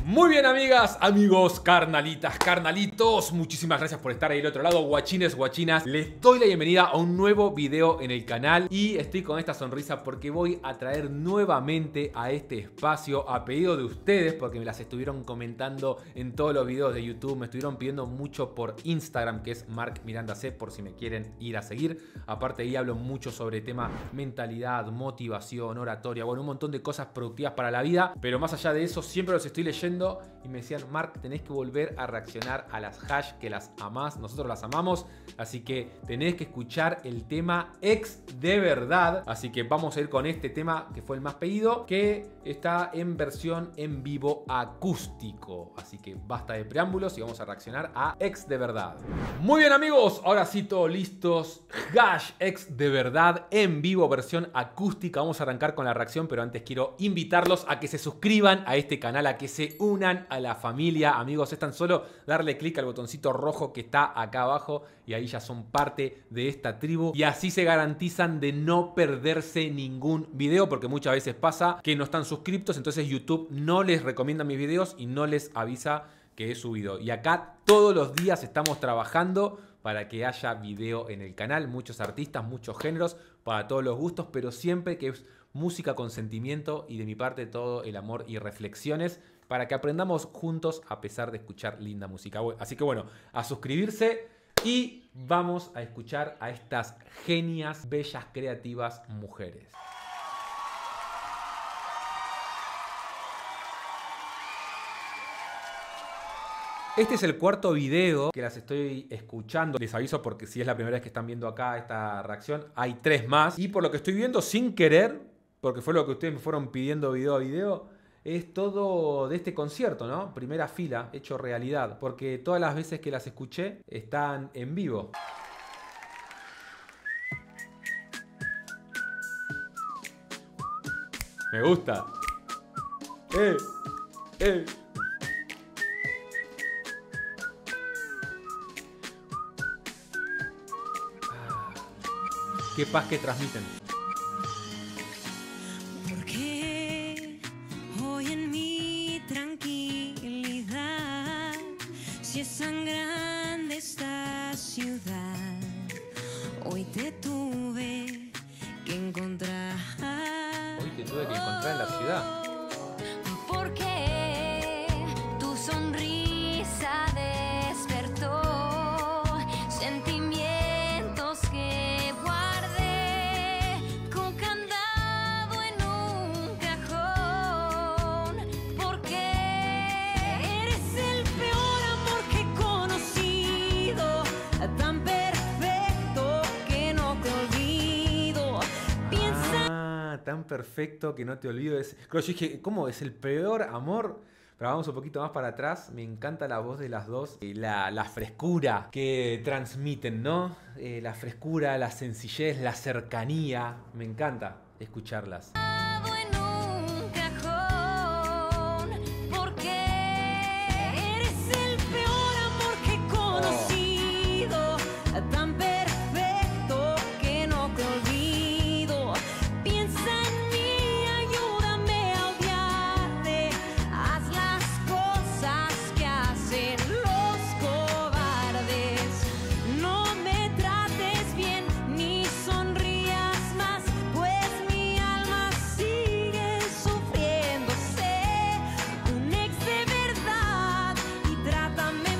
Muy bien, amigas, amigos, carnalitas, carnalitos, muchísimas gracias por estar ahí del otro lado, guachines, guachinas. Les doy la bienvenida a un nuevo video en el canal y estoy con esta sonrisa porque voy a traer nuevamente a este espacio a pedido de ustedes, porque me las estuvieron comentando en todos los videos de YouTube, me estuvieron pidiendo mucho por Instagram, que es Marc Miranda C, por si me quieren ir a seguir. Aparte ahí hablo mucho sobre tema mentalidad, motivación, oratoria, bueno, un montón de cosas productivas para la vida, pero más allá de eso siempre los estoy leyendo y me decían: Marc, tenés que volver a reaccionar a las hash, que las amás, nosotros las amamos, así que tenés que escuchar el tema Ex de Verdad. Así que vamos a ir con este tema que fue el más pedido, que está en versión en vivo acústico, así que basta de preámbulos y vamos a reaccionar a Ex de Verdad. Muy bien, amigos, ahora sí, todos listos. Hash Ex de Verdad en vivo versión acústica. Vamos a arrancar con la reacción, pero antes quiero invitarlos a que se suscriban a este canal, a que se unan a la familia. Amigos, es tan solo darle clic al botoncito rojo que está acá abajo y ahí ya son parte de esta tribu, y así se garantizan de no perderse ningún video, porque muchas veces pasa que no están suscriptos, entonces YouTube no les recomienda mis videos y no les avisa que he subido. Y acá todos los días estamos trabajando para que haya video en el canal, muchos artistas, muchos géneros, para todos los gustos, pero siempre que es música con sentimiento y de mi parte todo el amor y reflexiones, para que aprendamos juntos a pesar de escuchar linda música. Así que bueno, a suscribirse y vamos a escuchar a estas genias, bellas, creativas mujeres. Este es el cuarto video que las estoy escuchando. Les aviso porque si es la primera vez que están viendo acá esta reacción, hay 3 más. Y por lo que estoy viendo sin querer, porque fue lo que ustedes me fueron pidiendo video a video, es todo de este concierto, ¿no? Primera fila, hecho realidad. Porque todas las veces que las escuché están en vivo. Me gusta. ¡Eh! Qué paz que transmiten. Porque hoy en mi tranquilidad, si es tan grande esta ciudad, hoy te tuve que encontrar. Hoy te tuve que encontrar en la ciudad. Porque tu sonrisa despertó sentimientos que guardé con candado en un cajón. Porque eres el peor amor que he conocido, tan perfecto que no te olvido. Piensa. Tan perfecto que no te olvido. Creo, yo dije, ¿cómo es el peor amor? Pero vamos un poquito más para atrás. Me encanta la voz de las dos. La frescura que transmiten, ¿no? La frescura, la sencillez, la cercanía. Me encanta escucharlas. En un cajón, porque eres el peor amor que he conocido, tan perfecto que no te olvido. Piensa en mí, ayúdame a odiarte, haz las cosas que hacen los cobardes. No me trates bien ni sonrías más, pues mi alma sigue sufriéndose. Un ex de verdad y trátame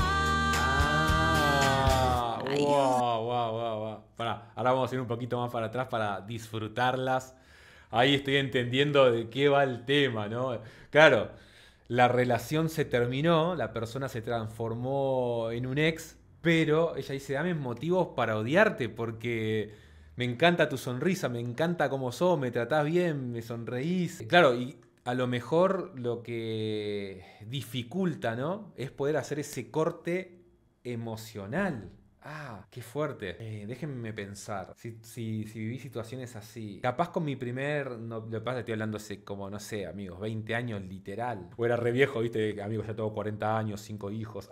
mal. Wow. Pará, ahora vamos a ir un poquito más para atrás para disfrutarlas. Ahí estoy entendiendo de qué va el tema, ¿no? Claro, la relación se terminó, la persona se transformó en un ex, pero ella dice: dame motivos para odiarte porque me encanta tu sonrisa, me encanta cómo sos, me tratás bien, me sonreís. Claro, y a lo mejor lo que dificulta, ¿no?, es poder hacer ese corte emocional. Qué fuerte. Déjenme pensar. Si viví situaciones así. Capaz con mi primer... No, lo que pasa es que estoy hablando hace como, no sé, amigos, 20 años literal. O era re viejo, viste, amigos, ya tengo 40 años, 5 hijos.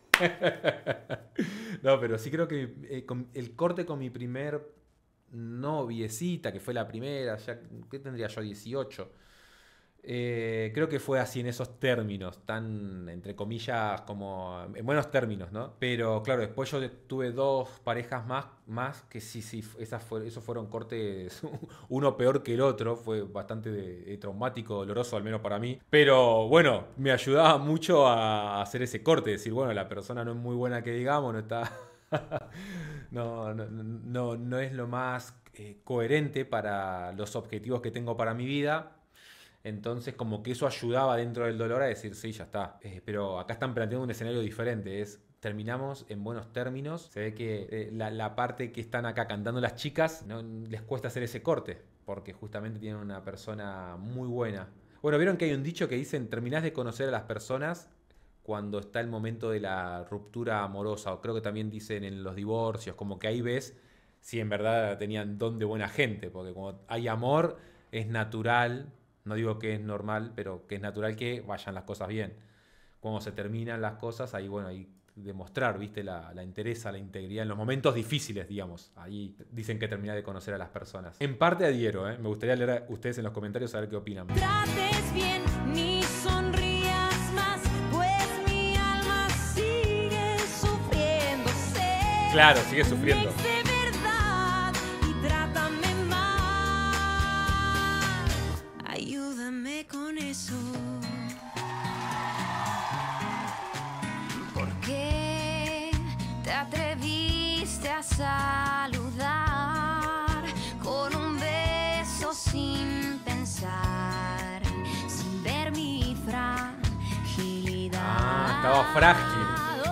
No, pero sí creo que el corte con mi primer noviecita, que fue la primera, ya, ¿qué tendría yo? 18. Creo que fue así en esos términos, tan entre comillas como en buenos términos, ¿no? Pero claro, después yo tuve dos parejas más que sí, esos fueron cortes, uno peor que el otro, fue bastante traumático, doloroso, al menos para mí. Pero bueno, me ayudaba mucho a hacer ese corte, decir, bueno, la persona no es muy buena que digamos, no está... no es lo más coherente para los objetivos que tengo para mi vida. Entonces como que eso ayudaba dentro del dolor a decir, sí, ya está. Pero acá están planteando un escenario diferente. Terminamos en buenos términos. Se ve que la parte que están acá cantando las chicas no les cuesta hacer ese corte. Porque justamente tienen una persona muy buena. Bueno, vieron que hay un dicho que dicen, terminás de conocer a las personas cuando está el momento de la ruptura amorosa. O creo que también dicen en los divorcios. Como que ahí ves si en verdad tenían don de buena gente. Porque cuando hay amor es natural. No digo que es normal, pero que es natural que vayan las cosas bien. Cuando se terminan las cosas, ahí, bueno, hay demostrar, ¿viste? La entereza, la integridad en los momentos difíciles, digamos. Ahí dicen que terminar de conocer a las personas. En parte adhiero, ¿eh? Me gustaría leer a ustedes en los comentarios a ver qué opinan. Trates bien, ni sonrías más, pues mi alma sigue sufriéndose. Claro, sigue sufriendo. Un ex de verdad y trátame mal. Ayúdame con eso. ¿Por qué te atreviste a saludar con un beso sin pensar, sin ver mi fragilidad? Ah, estaba frágil.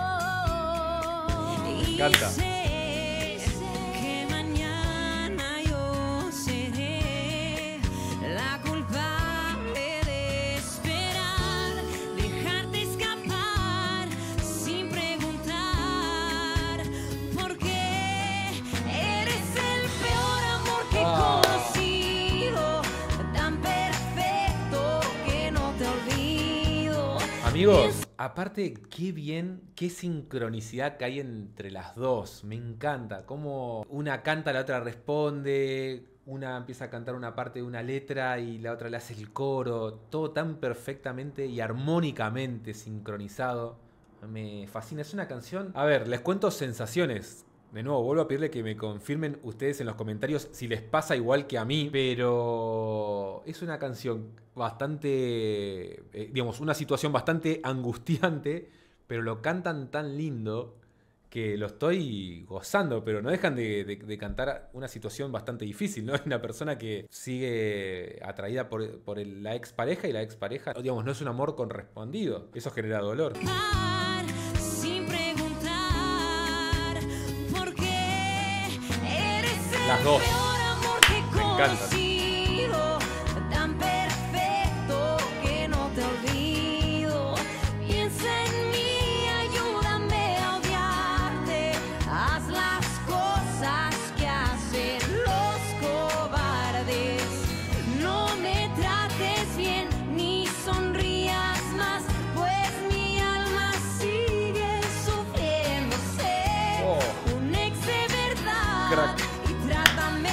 Me encanta. Y sé que mañana yo seré la culpable de esperar, dejarte escapar sin preguntar, porque eres el peor amor que he conocido, tan perfecto que no te olvido. Amigos, aparte, qué bien, qué sincronicidad que hay entre las dos. Me encanta. Cómo una canta, la otra responde. Una empieza a cantar una parte de una letra y la otra le hace el coro. Todo tan perfectamente y armónicamente sincronizado. Me fascina. Es una canción... A ver, les cuento sensaciones. De nuevo, vuelvo a pedirle que me confirmen ustedes en los comentarios si les pasa igual que a mí, pero es una canción bastante, digamos, una situación bastante angustiante, pero lo cantan tan lindo que lo estoy gozando, pero no dejan de cantar una situación bastante difícil, ¿no? Hay una persona que sigue atraída por la expareja y la expareja, digamos, no es un amor correspondido, eso genera dolor. Sin preguntar, porque eres el Las dos. peor amor que he Me encantan. conocido, tan perfecto que no te olvido. Piensa en mí, ayúdame a odiarte. Haz las cosas que hacen los cobardes. No me trates bien ni sonrías más, pues mi alma sigue sufriéndose. Oh. Un ex de verdad Crack. y trátame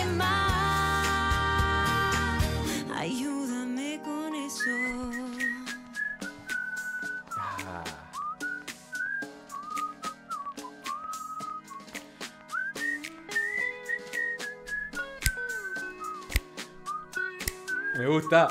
mal. Ayúdame con eso. Ah. Me gusta.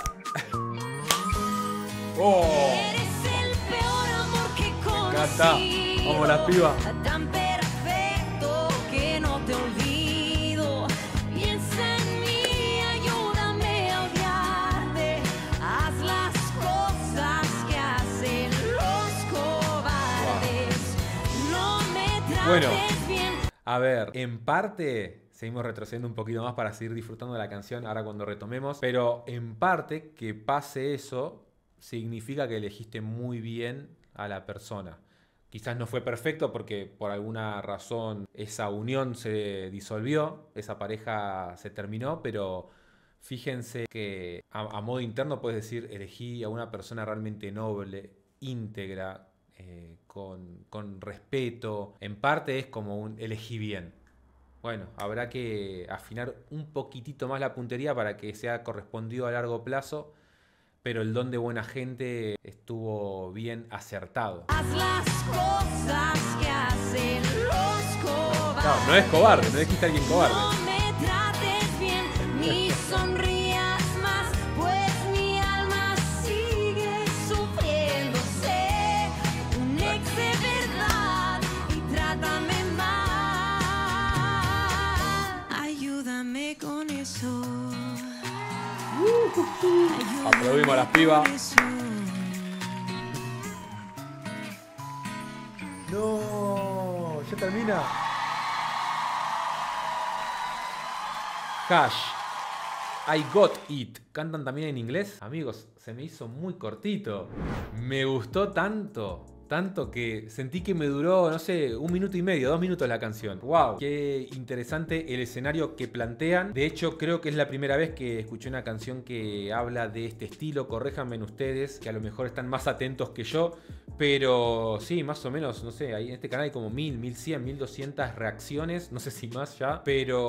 Oh, Eres el peor amor que he encanta. conocido. Vamos, las pibas. Tan perfecto que no te olvido. Piensa en mí, ayúdame a odiarte. Haz las cosas que hacen los cobardes. No me trates Bueno. bien. A ver, en parte seguimos retrocediendo un poquito más para seguir disfrutando de la canción ahora cuando retomemos, pero en parte que pase eso significa que elegiste muy bien a la persona. Quizás no fue perfecto porque por alguna razón esa unión se disolvió, esa pareja se terminó, pero fíjense que a modo interno puedes decir, elegí a una persona realmente noble, íntegra, con respeto. En parte es como un elegí bien. Bueno, habrá que afinar un poquitito más la puntería para que sea correspondido a largo plazo. pero el don de buena gente estuvo bien acertado. Haz las cosas que hacen los cobardes. No, no es cobarde, no dijiste a alguien cobarde. No me trates bien, ni sonrías más, pues mi alma sigue sufriendo. Sé un ex de verdad y trátame mal. Ayúdame con eso. Aplaudimos a las pibas. No, ya termina. Hash, I got it. ¿Cantan también en inglés? Amigos, se me hizo muy cortito. Me gustó tanto. Tanto que sentí que me duró, no sé, 1 minuto y medio, 2 minutos la canción. ¡Wow! Qué interesante el escenario que plantean. De hecho, creo que es la primera vez que escuché una canción que habla de este estilo. Corréjanme ustedes, que a lo mejor están más atentos que yo. Pero sí, más o menos, no sé, ahí en este canal hay como 1000, 1100, 1200 reacciones. No sé si más ya.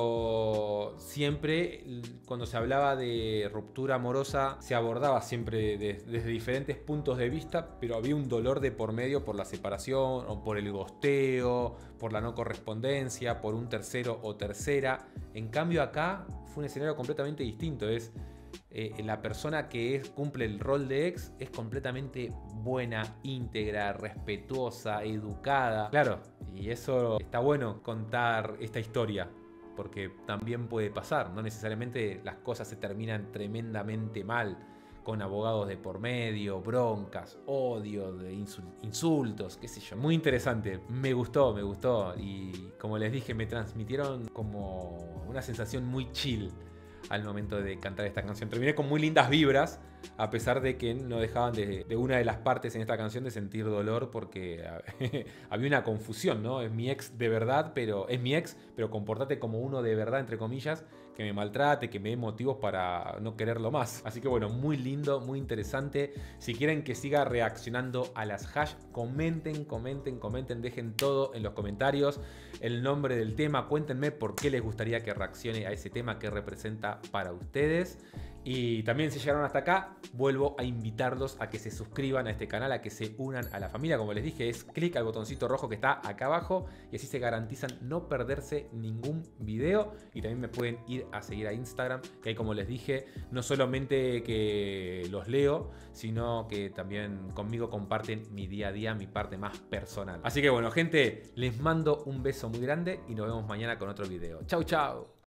Pero siempre, cuando se hablaba de ruptura amorosa, se abordaba siempre desde diferentes puntos de vista. Pero había un dolor de por medio por la separación o por el gosteo, por la no correspondencia, por un tercero o tercera. En cambio acá fue un escenario completamente distinto. Es la persona que cumple el rol de ex es completamente buena, íntegra, respetuosa, educada. Claro, y eso está bueno contar esta historia, porque también puede pasar. No necesariamente las cosas se terminan tremendamente mal, con abogados de por medio, broncas, odio, de insultos, qué sé yo. Muy interesante, me gustó. Y como les dije, me transmitieron como una sensación muy chill al momento de cantar esta canción. Terminé con muy lindas vibras, a pesar de que no dejaban de una de las partes en esta canción de sentir dolor, porque había una confusión, ¿no? Es mi ex de verdad, pero es mi ex, pero comportate como uno de verdad, entre comillas, que me maltrate, que me dé motivos para no quererlo más. Así que bueno, muy lindo, muy interesante. Si quieren que siga reaccionando a las hash, comenten, dejen todo en los comentarios, el nombre del tema, cuéntenme por qué les gustaría que reaccione a ese tema que representa para ustedes. Y también si llegaron hasta acá, vuelvo a invitarlos a que se suscriban a este canal, a que se unan a la familia. Como les dije, es clic al botoncito rojo que está acá abajo y así se garantizan no perderse ningún video. Y también me pueden ir a seguir a Instagram, que ahí, como les dije, no solamente que los leo, sino que también conmigo comparten mi día a día, mi parte más personal. Así que bueno, gente, les mando un beso muy grande y nos vemos mañana con otro video. Chau, chau.